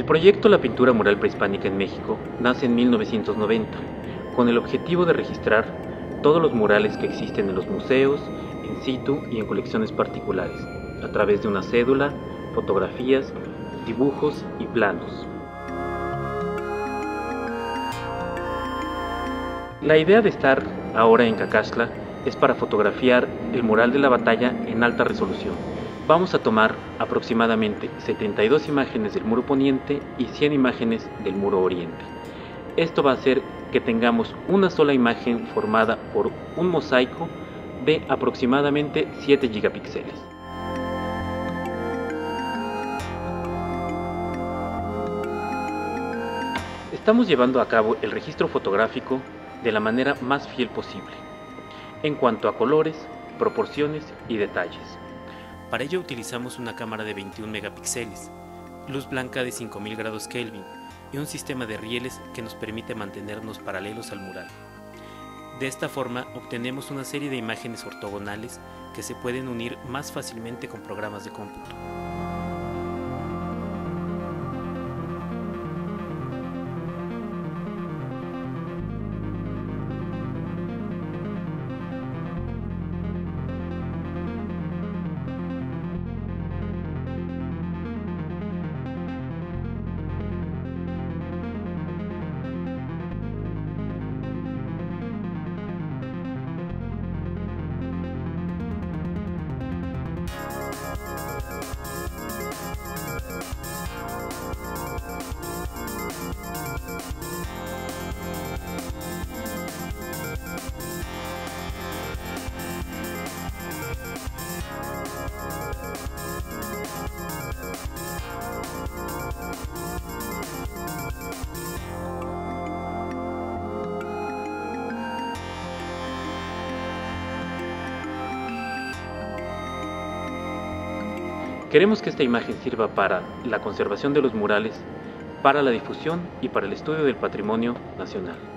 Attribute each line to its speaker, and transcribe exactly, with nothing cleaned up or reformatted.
Speaker 1: proyecto La Pintura Mural Prehispánica en México nace en mil novecientos noventa, con el objetivo de registrar todos los murales que existen en los museos, in situ y en colecciones particulares, a través de una cédula, fotografías, dibujos y planos. La idea de estar ahora en Cacaxtla es para fotografiar el mural de la batalla en alta resolución. Vamos a tomar aproximadamente setenta y dos imágenes del muro poniente y cien imágenes del muro oriente. Esto va a hacer que tengamos una sola imagen formada por un mosaico de aproximadamente siete gigapíxeles. Estamos llevando a cabo el registro fotográfico de la manera más fiel posible, en cuanto a colores, proporciones y detalles.
Speaker 2: Para ello utilizamos una cámara de veintiún megapíxeles, luz blanca de cinco mil grados Kelvin y un sistema de rieles que nos permite mantenernos paralelos al mural. De esta forma obtenemos una serie de imágenes ortogonales que se pueden unir más fácilmente con programas de cómputo.
Speaker 1: Queremos que esta imagen sirva para la conservación de los murales, para la difusión y para el estudio del patrimonio nacional.